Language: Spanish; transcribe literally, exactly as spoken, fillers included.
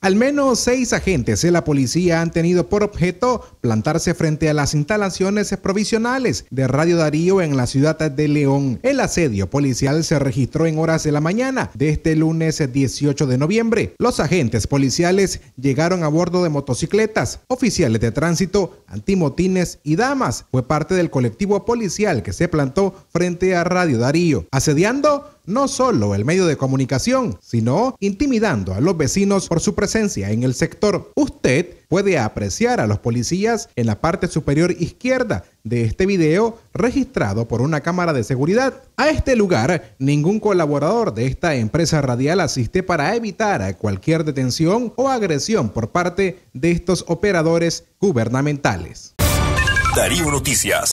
Al menos seis agentes de la policía han tenido por objeto plantarse frente a las instalaciones provisionales de Radio Darío en la ciudad de León. El asedio policial se registró en horas de la mañana de este lunes dieciocho de noviembre. Los agentes policiales llegaron a bordo de motocicletas, oficiales de tránsito, antimotines y damas. Fue parte del colectivo policial que se plantó frente a Radio Darío, asediando no solo el medio de comunicación, sino intimidando a los vecinos por su presencia en el sector. Usted puede apreciar a los policías en la parte superior izquierda de este video registrado por una cámara de seguridad. A este lugar, ningún colaborador de esta empresa radial asiste para evitar cualquier detención o agresión por parte de estos operadores gubernamentales. Darío Noticias.